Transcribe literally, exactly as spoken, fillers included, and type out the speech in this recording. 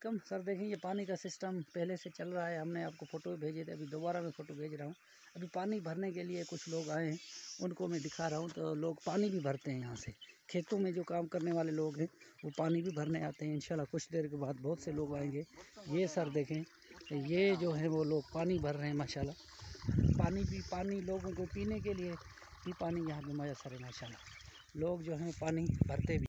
अलैकुम सर। देखें ये पानी का सिस्टम पहले से चल रहा है, हमने आपको फ़ोटो भेजे थे, अभी दोबारा मैं फ़ोटो भेज रहा हूँ। अभी पानी भरने के लिए कुछ लोग आए हैं, उनको मैं दिखा रहा हूँ। तो लोग पानी भी भरते हैं यहाँ से, खेतों में जो काम करने वाले लोग हैं वो पानी भी भरने आते हैं। इंशाल्लाह कुछ देर के बाद बहुत से लोग आएंगे। ये सर देखें, ये जो है वो लोग पानी भर रहे हैं माशाल्लाह। पानी भी पानी लोगों को पीने के लिए भी पानी यहाँ पर मैसर है माशाल्लाह। लोग जो हैं पानी भरते भी।